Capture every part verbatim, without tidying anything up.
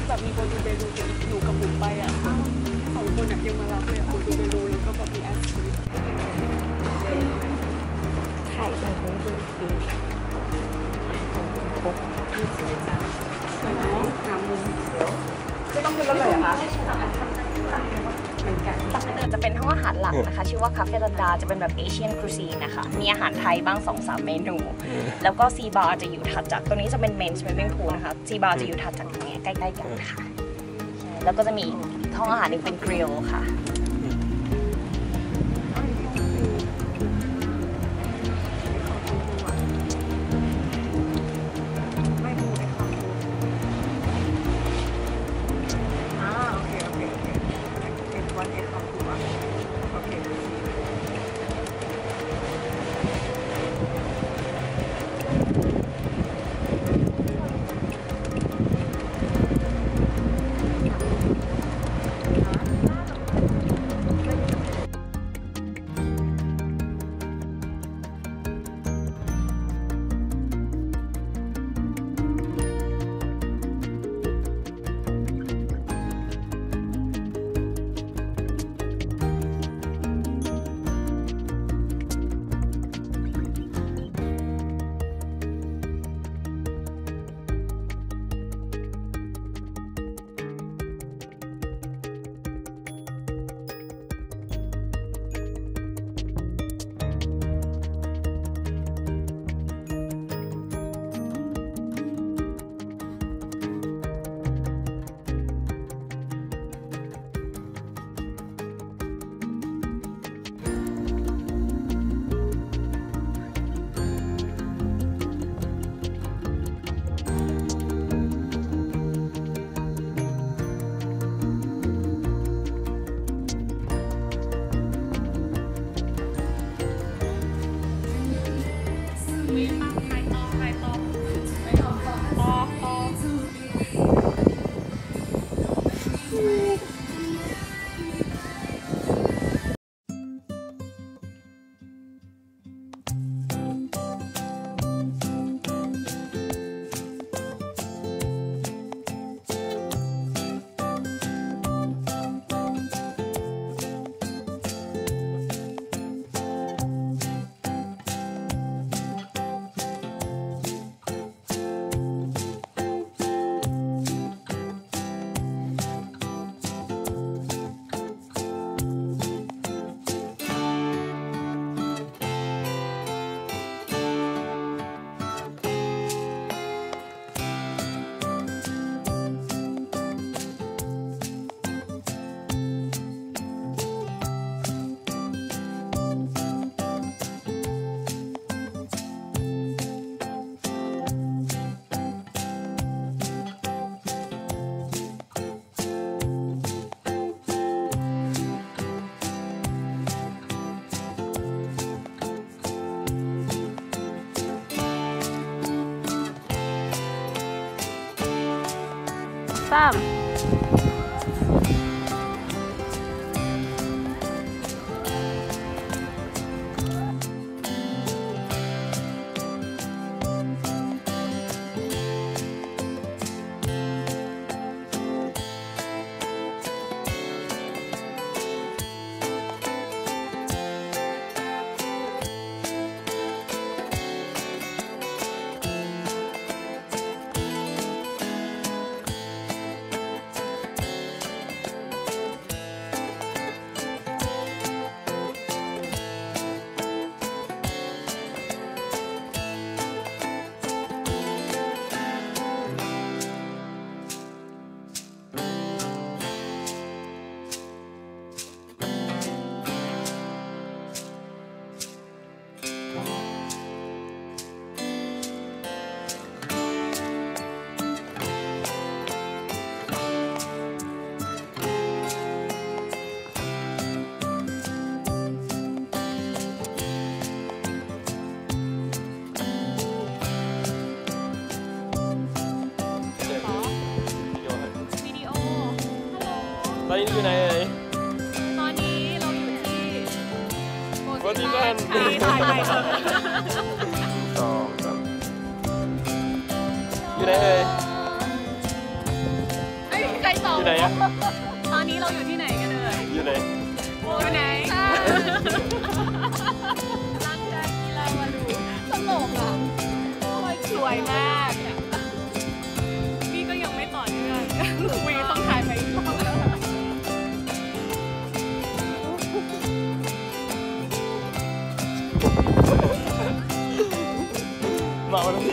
แบบมีโบดูเบลูอยู่กับบุ๋มไปอ่ะสองคนอ่ะยังมารับเลยอ่ะโบดูเบลูแล้วก็แบบมีแอสชีไข่แบบนี้ดูดีครบที่สวยจังสวยไหมงามมุมเดี๋ยวจะต้องเป็นรถเลยเหรอคะจะเป็นห้องอาหารหลักนะคะชื่อว่าคาเฟ่ลันดาจะเป็นแบบเอเชียนครูซีนนะคะมีอาหารไทยบ้าง สองสาม เมนูแล้วก็ซีบาร์จะอยู่ถัดจากตรงนี้จะเป็นเมนสวิมมิ่งพูลนะคะซีบาร์จะอยู่ถัดจากตรงนี้ใกล้ๆกันค่ะแล้วก็จะมีห้องอาหารนึงเป็นกริลค่ะสามตอนนี้อยู่ไหนเอ่ยตอนนี้เราอยู่ที่โบสสิตันที่ถ่ายไปเถอะสองสามอยู่ไหนเอ่ยอยู่ไหนอะตอนนี้เราอยู่ที่ไหนกันเลยอยู่ไหนอยู่ไหนลังดากีฬาวารูตลกอ่ะสวยมากนี่ก็ยังไม่ต่อเนื่องวีต้องถ่ายไปอีกรอบแล้วเมาแล้วพี่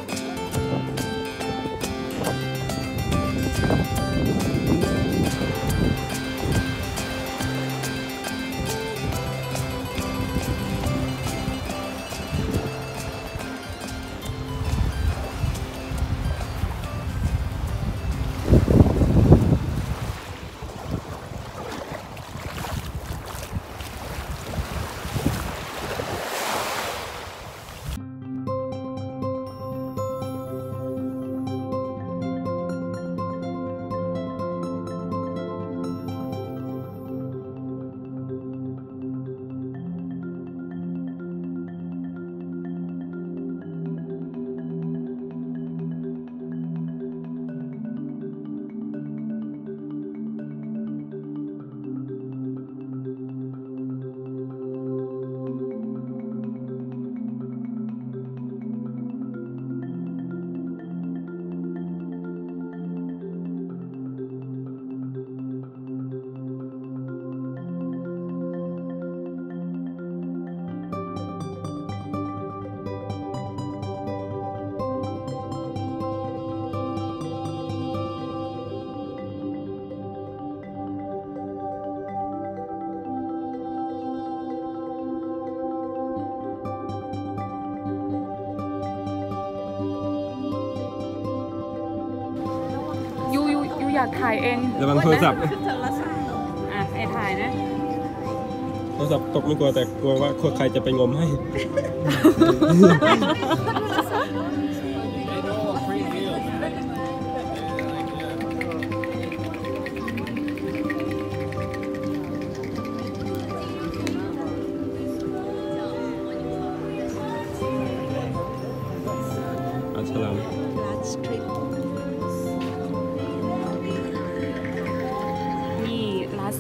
อยากถ่ายเองระวังโทรศัพท์อ่ะไอถ่ายนะโทรศัพท์ตกไม่กลัวแต่กลัวว่าใครจะไปงมให้อัสสลามนี่ลาสิ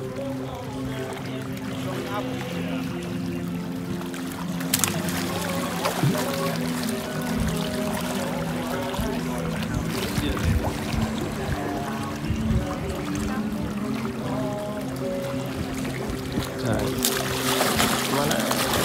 ใช่มาแล้ว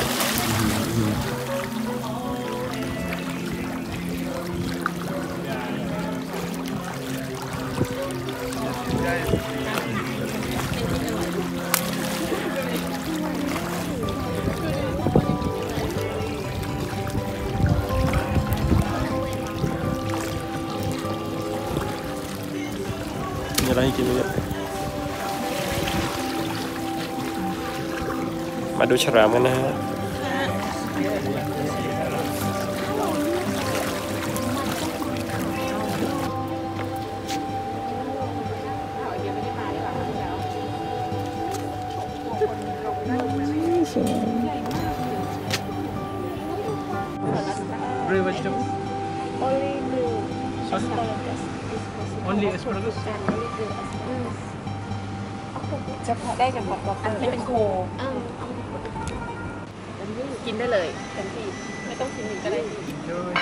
มีอะไรให้กินเยอะมาดูฉลามกันนะฮะGrey vegetables? Only blue. Sorry? Only asparagus? เฉพาะได้เฉพาะอันที่เป็นโคกินได้เลยเต็มที่ไม่ต้องกินหนึ่งก็ได้ Enjoy.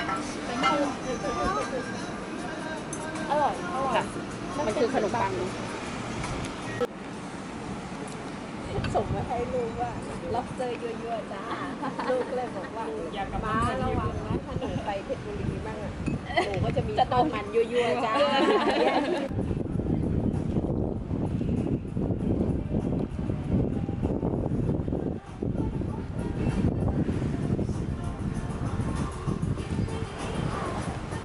อร่อยอร่อยมันคือขนมปังส่งมาให้ลูกว่า lobster ยั่วๆจ้าลูกเลยบอกว่าอย่ากลับมาระวังนะถ้าหนูไปเพชรบุรีบ้างอ่ะหนูก็จะมีต้มมันยั่วๆจ้า